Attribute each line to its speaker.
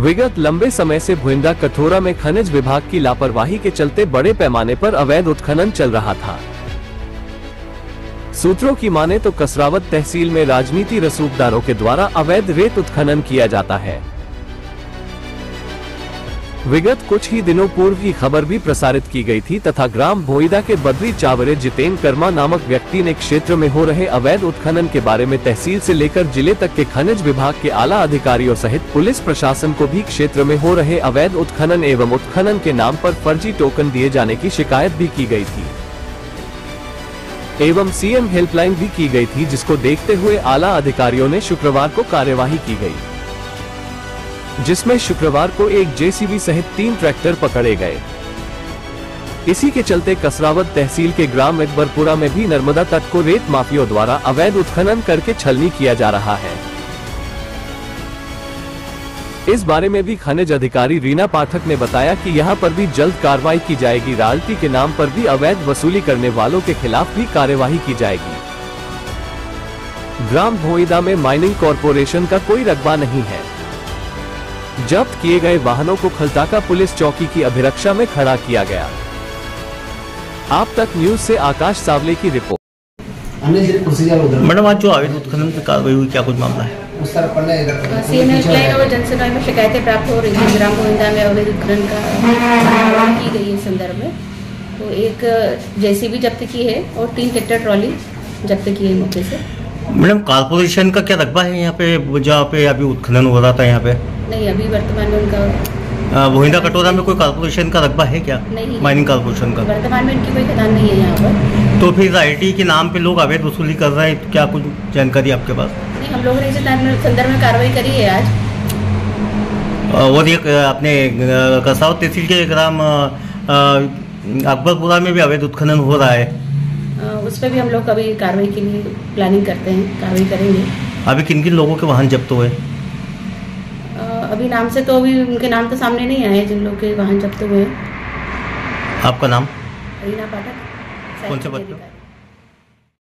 Speaker 1: विगत लंबे समय से भुइंदा कठोरा में खनिज विभाग की लापरवाही के चलते बड़े पैमाने पर अवैध उत्खनन चल रहा था। सूत्रों की माने तो कसरावत तहसील में राजनीति रसूखदारों के द्वारा अवैध रेत उत्खनन किया जाता है। विगत कुछ ही दिनों पूर्व की खबर भी प्रसारित की गई थी तथा ग्राम भोईदा के बद्री चावरे जितेन कर्मा नामक व्यक्ति ने क्षेत्र में हो रहे अवैध उत्खनन के बारे में तहसील से लेकर जिले तक के खनिज विभाग के आला अधिकारियों सहित पुलिस प्रशासन को भी क्षेत्र में हो रहे अवैध उत्खनन एवं उत्खनन के नाम पर फर्जी टोकन दिए जाने की शिकायत भी की गई थी एवं सीएम हेल्पलाइन भी की गई थी, जिसको देखते हुए आला अधिकारियों ने शुक्रवार को कार्यवाही की गई, जिसमें शुक्रवार को एक जेसीबी सहित 3 ट्रैक्टर पकड़े गए। इसी के चलते कसरावत तहसील के ग्राम अकबरपुरा में भी नर्मदा तट को रेत माफियों द्वारा अवैध उत्खनन करके छलनी किया जा रहा है। इस बारे में भी खनिज अधिकारी रीना पाठक ने बताया कि यहां पर भी जल्द कार्रवाई की जाएगी। रॉयल्टी के नाम पर भी अवैध वसूली करने वालों के खिलाफ भी कार्यवाही की जाएगी। ग्राम भोईदा में माइनिंग कॉरपोरेशन का कोई रकबा नहीं है। जब्त किए गए वाहनों को खलताका पुलिस चौकी की अभिरक्षा में खड़ा किया गया। आप तक न्यूज से आकाश सावले की रिपोर्ट।
Speaker 2: मैडम, आज जो अवैध उत्खनन की कार्रवाई हुई, क्या कुछ मामला है?
Speaker 3: सीएम हेल्पलाइन और जनसेवा में शिकायतें प्राप्त हो रही थी। ग्राम भोईदा में अवैध उत्खनन का की गई है संदर्भ में, तो एक जेसीबी जब्त की है और 3 ट्रैक्टर ट्रॉली जब्त की है मौके से।
Speaker 2: मैडम, कारपोरेशन का क्या रकबा है यहाँ पे, जहाँ पे अभी उत्खनन हो रहा था? यहाँ पे
Speaker 3: नहीं, अभी वर्तमान में उनका
Speaker 2: भोईदा कटोरा में कोई कारपोरेशन का रकबा है क्या?
Speaker 3: नहीं,
Speaker 2: माइनिंग कारपोरेशन का
Speaker 3: वर्तमान में इनकी कोई खदान नहीं है यहाँ पर।
Speaker 2: तो फिर आईटी के नाम पे लोग अवैध वसूली कर रहे हैं, क्या कुछ जानकारी आपके पास?
Speaker 3: नहीं, हम लोगों ने इस संदर्भ में कार्रवाई करी है आज।
Speaker 2: और ये अपने कसरावत तहसील के ग्राम अकबरपुरा में भी अवैध उत्खनन हो रहा है,
Speaker 3: उस पर भी हम लोग अभी कार्रवाई के लिए प्लानिंग करते हैं, कार्रवाई करेंगे।
Speaker 2: अभी किन किन लोगों के वाहन जब्त हुए?
Speaker 3: अभी नाम से तो अभी उनके नाम तो सामने नहीं आए जिन लोग के वाहन जब्त हुए हैं।
Speaker 2: आपका नाम?
Speaker 3: रीना पाठक।
Speaker 2: कौन से पद?